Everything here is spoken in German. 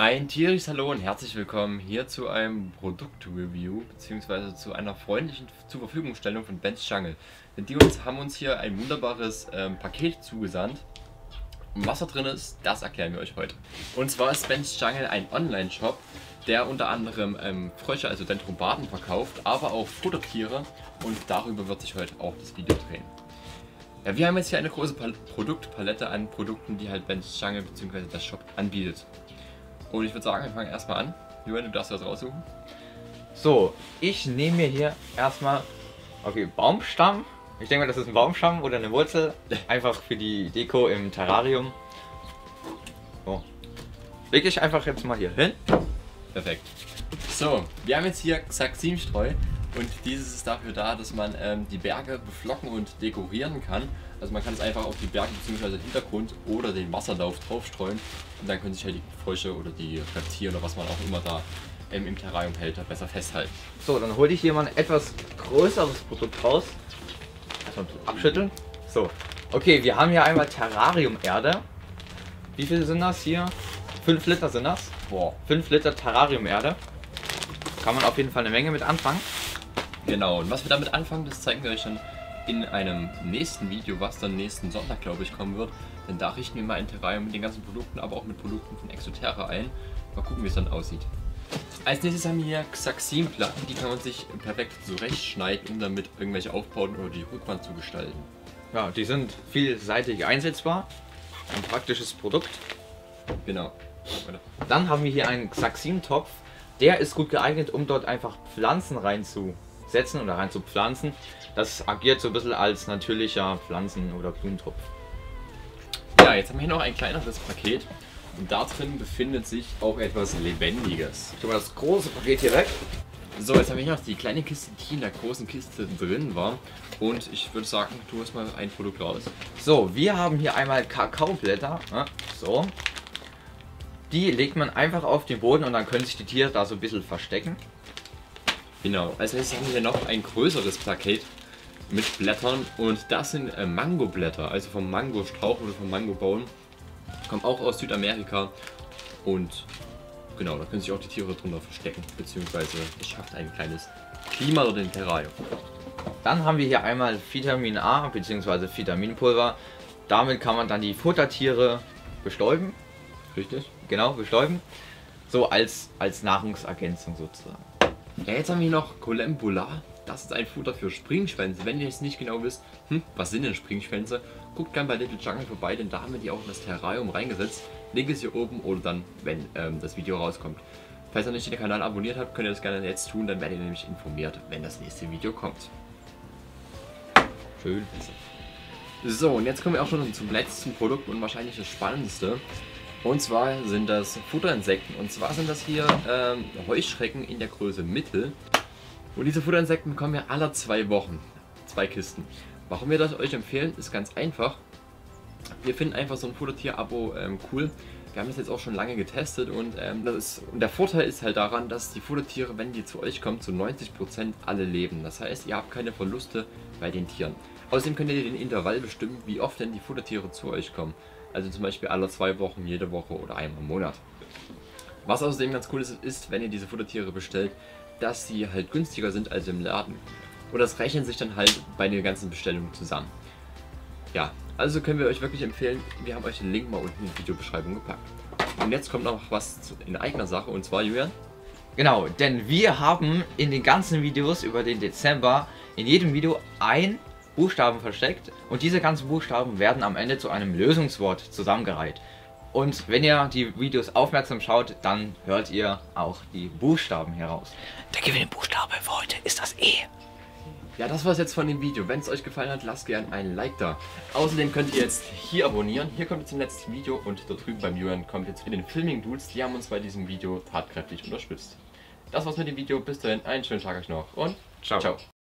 Ein tierisches Hallo und herzlich willkommen hier zu einem Produktreview bzw. zu einer freundlichen Zurverfügungstellung von Ben's Jungle. Denn die haben uns hier ein wunderbares Paket zugesandt. Und was da drin ist, das erklären wir euch heute. Und zwar ist Ben's Jungle ein Online-Shop, der unter anderem Frösche, also Dendrobaten verkauft, aber auch Futtertiere, und darüber wird sich heute auch das Video drehen. Ja, wir haben jetzt hier eine große Produktpalette an Produkten, die halt Ben's Jungle bzw. der Shop anbietet. Und ich würde sagen, wir fangen erstmal an. Julian, du darfst was raussuchen. So, ich nehme mir hier erstmal, okay, Baumstamm. Ich denke mal, das ist ein Baumstamm oder eine Wurzel. Einfach für die Deko im Terrarium. So. Lege ich einfach jetzt mal hier hin. Perfekt. So, wir haben jetzt hier Xaximstreu. Und dieses ist dafür da, dass man die Berge beflocken und dekorieren kann. Also man kann es einfach auf die Berge bzw. den Hintergrund oder den Wasserlauf drauf streuen. Und dann können sich halt die Frösche oder die Reptilien oder was man auch immer da im Terrarium hält, besser festhalten. So, dann hole ich hier mal ein etwas größeres Produkt raus. Erstmal abschütteln. So, okay, wir haben hier einmal Terrarium-Erde. Wie viel sind das hier? 5 Liter sind das. Boah, 5 Liter Terrarium-Erde. Kann man auf jeden Fall eine Menge mit anfangen. Genau, und was wir damit anfangen, das zeigen wir euch dann in einem nächsten Video, was dann nächsten Sonntag, glaube ich, kommen wird. Denn da richten wir mal ein Terrarium mit den ganzen Produkten, aber auch mit Produkten von Exoterra ein. Mal gucken, wie es dann aussieht. Als nächstes haben wir hier Xaximplatten, die kann man sich perfekt zurechtschneiden, um damit irgendwelche Aufbauten oder die Rückwand zu gestalten. Ja, die sind vielseitig einsetzbar. Ein praktisches Produkt. Genau. Dann haben wir hier einen Xaxim-Topf. Der ist gut geeignet, um dort einfach Pflanzen reinzusetzen oder reinzupflanzen. Das agiert so ein bisschen als natürlicher Pflanzen- oder Blumentopf. Ja, jetzt haben wir hier noch ein kleineres Paket. Und da drin befindet sich auch etwas Lebendiges. Ich tue mal das große Paket hier weg. So, jetzt haben wir hier noch die kleine Kiste, die in der großen Kiste drin war. Und ich würde sagen, tu erst mal ein Produkt raus. So, wir haben hier einmal Kakaoblätter. So. Die legt man einfach auf den Boden und dann können sich die Tiere da so ein bisschen verstecken. Genau, als nächstes haben wir noch ein größeres Paket mit Blättern. Und das sind Mangoblätter, also vom Mangostrauch oder vom Mangobaum. Kommen auch aus Südamerika. Und genau, da können sich auch die Tiere drunter verstecken. Beziehungsweise es schafft ein kleines Klima oder den Terrarium. Dann haben wir hier einmal Vitamin A bzw. Vitaminpulver. Damit kann man dann die Futtertiere bestäuben. Richtig? Genau, bestäuben. So als Nahrungsergänzung sozusagen. Ja, jetzt haben wir hier noch Colembula. Das ist ein Futter für Springschwänze. Wenn ihr jetzt nicht genau wisst, was sind denn Springschwänze, guckt gerne bei Little Jungle vorbei, denn da haben wir die auch in das Terrarium reingesetzt. Link ist hier oben oder dann, wenn das Video rauskommt. Falls ihr nicht den Kanal abonniert habt, könnt ihr das gerne jetzt tun, dann werdet ihr nämlich informiert, wenn das nächste Video kommt. Schön. So, und jetzt kommen wir auch schon zum letzten Produkt und wahrscheinlich das spannendste. Und zwar sind das Futterinsekten. Und zwar sind das hier Heuschrecken in der Größe Mittel. Und diese Futterinsekten bekommen wir alle 2 Wochen. 2 Kisten. Warum wir das euch empfehlen, ist ganz einfach. Wir finden einfach so ein Futtertier-Abo cool. Wir haben das jetzt auch schon lange getestet und der Vorteil ist halt daran, dass die Futtertiere, wenn die zu euch kommen, zu 90% alle leben. Das heißt, ihr habt keine Verluste bei den Tieren. Außerdem könnt ihr den Intervall bestimmen, wie oft denn die Futtertiere zu euch kommen. Also zum Beispiel alle 2 Wochen, jede Woche oder einmal im Monat. Was außerdem ganz cool ist, wenn ihr diese Futtertiere bestellt, dass sie halt günstiger sind als im Laden. Und das rechnet sich dann halt bei den ganzen Bestellungen zusammen. Ja, also können wir euch wirklich empfehlen, wir haben euch den Link mal unten in die Videobeschreibung gepackt. Und jetzt kommt noch was in eigener Sache, und zwar, Julian. Genau, denn wir haben in den ganzen Videos über den Dezember in jedem Video ein Buchstaben versteckt und diese ganzen Buchstaben werden am Ende zu einem Lösungswort zusammengereiht. Und wenn ihr die Videos aufmerksam schaut, dann hört ihr auch die Buchstaben heraus. Der Gewinnbuchstabe für heute ist das E. Ja, das war's jetzt von dem Video. Wenn es euch gefallen hat, lasst gerne ein Like da. Außerdem könnt ihr jetzt hier abonnieren. Hier kommt ihr zum letzten Video und da drüben beim Julian kommt jetzt wieder den Filming Dudes. Die haben uns bei diesem Video tatkräftig unterstützt. Das war's mit dem Video. Bis dahin, einen schönen Tag euch noch und ciao. Ciao.